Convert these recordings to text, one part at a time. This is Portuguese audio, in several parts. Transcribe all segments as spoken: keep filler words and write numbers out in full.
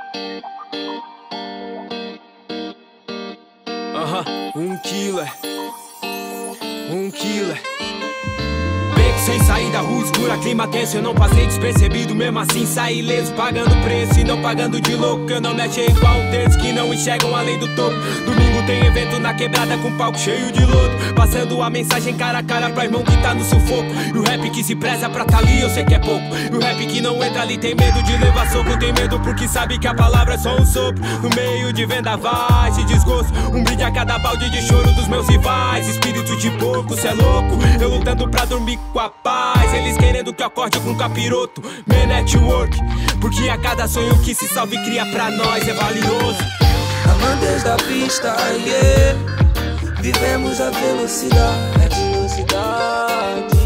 Aham, um killer, um killer. Beco sem saída, rua escura, clima tenso. Eu não passei despercebido, mesmo assim saí ileso. Pagando preço e não pagando de louco. Eu não me achei igual um terço que não enxergam além do topo. Domingo tem evento na quebrada com palco cheio de lodo. Passando a mensagem cara a cara pra irmão que tá no sufoco. E o rap que se preza pra tá ali eu sei que é pouco. E o rap que não entra ali tem medo de levar soco. Tem medo porque sabe que a palavra é só um sopro. No meio de vendavais e desgosto, um brinde a cada balde de choro dos meus rivais. Espírito de porco, cê é louco. Eu lutando pra dormir com a paz, eles querendo que eu acorde com um capiroto. Man network, porque a cada sonho que se salve e cria pra nós é valioso. Amantes da pista, yeah. Vivemos a velocidade, velocidade.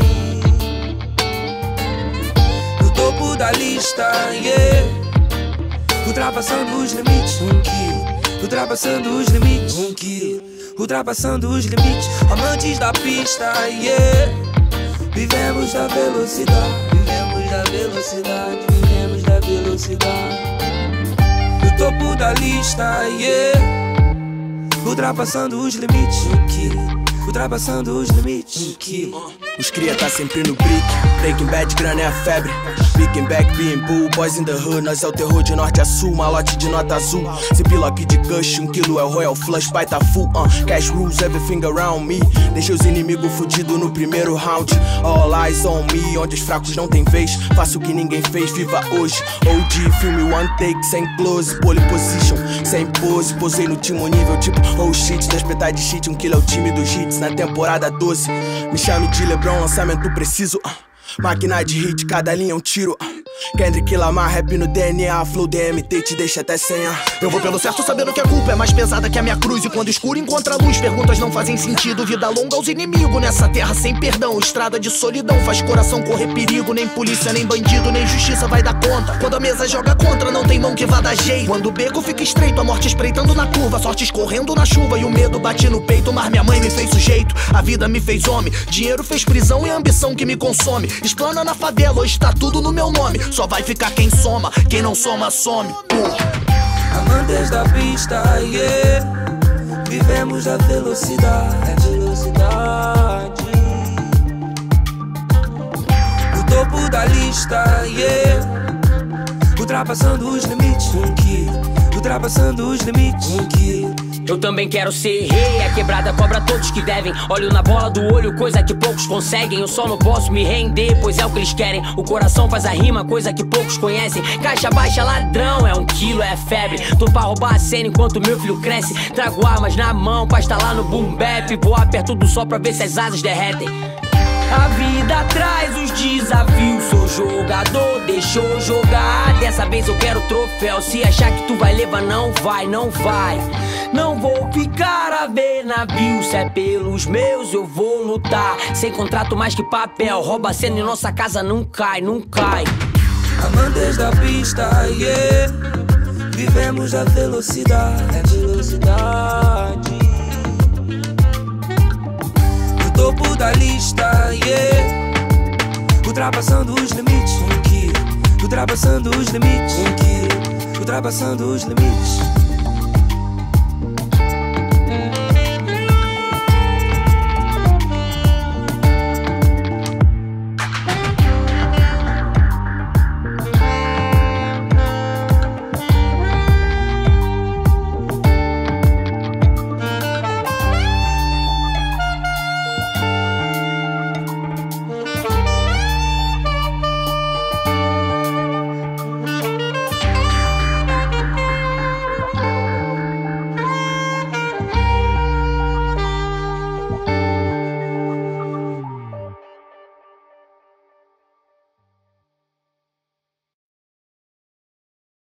No topo da lista, yeah. Ultrapassando os limites, um quilo. Ultrapassando os limites, um quilo. Ultrapassando os limites, amantes da pista, yeah. Vivemos da velocidade, vivemos da velocidade, vivemos da velocidade. No topo da lista, yeah. Ultrapassando os limites, um quilo. Ultrapassando os limites, um quilo. Os cria tá sempre no brick, Breaking Bad, grana é a febre. Picking back, being bull, boys in the hood. Nós é o terror de norte a sul, malote de nota azul. Ziplock de gush, um quilo é o Royal Flush, pai tá full, uh. Cash rules, everything around me. Deixa os inimigos fudidos no primeiro round. All eyes on me, onde os fracos não tem vez. Faço o que ninguém fez, viva hoje. O G, filme one take, sem close. Pole position, sem pose. Posei no timo nível tipo oh shit. Despetar de shit, um quilo é o time dos hits na temporada doze. Me chame de LeBron, lançamento preciso, uh. Máquina de hit, cada linha é um tiro, uh. Kendrick Lamar, rap no D N A, flow D M T te deixa até sem ar. Eu vou pelo certo sabendo que a culpa é mais pesada que a minha cruz. E quando escuro encontra luz, perguntas não fazem sentido. Vida longa aos inimigos, nessa terra sem perdão. Estrada de solidão, faz coração correr perigo. Nem polícia, nem bandido, nem justiça vai dar conta. Quando a mesa joga contra, não tem mão que vá dar jeito. Quando o beco fica estreito, a morte espreitando na curva. Sorte escorrendo na chuva e o medo bate no peito. Mas minha mãe me fez sujeito, a vida me fez homem. Dinheiro fez prisão e a ambição que me consome. Explana na favela, hoje tá tudo no meu nome. Só vai ficar quem soma, quem não soma, some. Amantes da pista, yeah. Vivemos a velocidade, velocidade. No topo da lista, yeah. Ultrapassando os limites, um quilo. Ultrapassando os limites, um quilo. Eu também quero ser rei, a quebrada cobra todos que devem. Olho na bola do olho, coisa que poucos conseguem. Eu só não posso me render, pois é o que eles querem. O coração faz a rima, coisa que poucos conhecem. Caixa baixa, ladrão, é um quilo, é febre. Tô pra roubar a cena enquanto meu filho cresce. Trago armas na mão pra estar lá no boom bap. Voar perto do sol pra ver se as asas derretem. A vida traz os desafios, sou jogador, deixa eu jogar. Dessa vez eu quero troféu, se achar que tu vai levar, não vai, não vai. Não vou ficar a ver navio, se é pelos meus eu vou lutar. Sem contrato mais que papel, rouba a cena e nossa casa não cai, não cai. Amantes da pista, yeah. Vivemos a velocidade, velocidade. Topo da lista, yeah. Ultrapassando os limites, um quilo. Ultrapassando os limites, um quilo. Ultrapassando os limites.